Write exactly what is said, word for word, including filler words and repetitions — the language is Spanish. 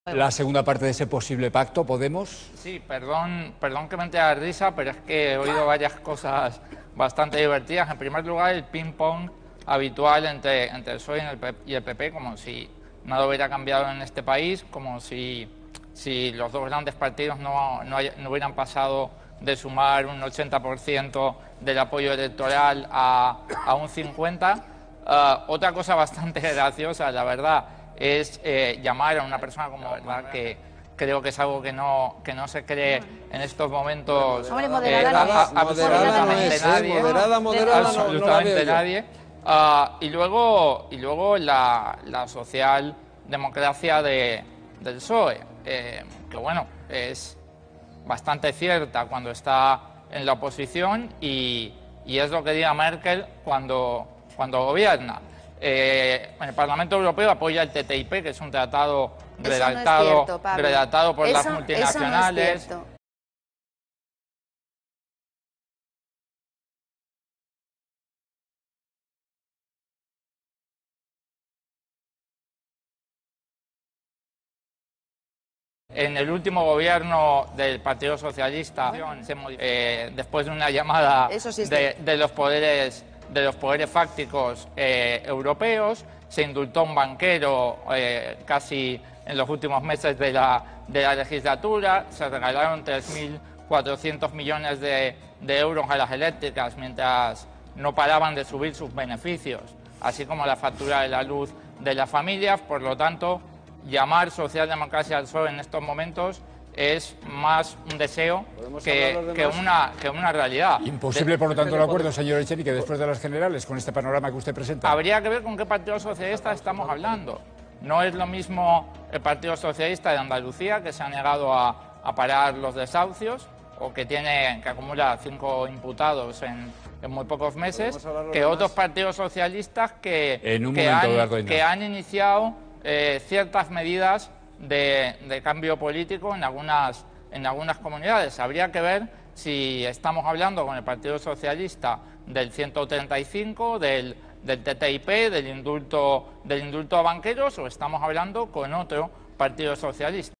La segunda parte de ese posible pacto, ¿Podemos? Sí, perdón, perdón que me entre a risa, pero es que he oído varias cosas bastante divertidas. En primer lugar, el ping-pong habitual entre, entre el P S O E y el P P, como si nada hubiera cambiado en este país, como si, si los dos grandes partidos no, no, hay, no hubieran pasado de sumar un ochenta por ciento del apoyo electoral a, a un cincuenta por ciento. Uh, otra cosa bastante graciosa, la verdad, es eh, llamar a una persona como verdad que creo que es algo que no que no se cree en estos momentos Hombre, eh, moderada, a, a, moderada absolutamente no es, nadie, ¿eh? Moderada, moderada no, absolutamente no la nadie. Uh, y luego y luego la, la socialdemocracia de, del P S O E, eh, que bueno, es bastante cierta cuando está en la oposición y, y es lo que diga Merkel cuando, cuando gobierna. Eh, en el Parlamento Europeo apoya el T T I P, que es un tratado redactado, no es cierto, Pablo. redactado por eso, las multinacionales. Eso no es cierto. En el último gobierno del Partido Socialista, eh, después de una llamada sí de, de, los poderes, de los poderes fácticos eh, europeos, se indultó a un banquero eh, casi en los últimos meses de la, de la legislatura, se regalaron tres mil cuatrocientos millones de, de euros a las eléctricas mientras no paraban de subir sus beneficios, así como la factura de la luz de las familias. Por lo tanto, llamar socialdemocracia al P S O E en estos momentos es más un deseo que, que, una, que una realidad. Imposible, por lo tanto, el acuerdo, señor Echenique, después de las generales, con este panorama que usted presenta. Habría que ver con qué Partido Socialista estamos hablando. No es lo mismo el Partido Socialista de Andalucía, que se ha negado a, a parar los desahucios, o que, tiene, que acumula cinco imputados en, en muy pocos meses, que otros partidos socialistas que, que, han, que han iniciado eh, ciertas medidas de, de cambio político en algunas, en algunas comunidades. Habría que ver si estamos hablando con el Partido Socialista del ciento treinta y cinco, del, del T T I P, del indulto, del indulto a banqueros, o estamos hablando con otro partido socialista.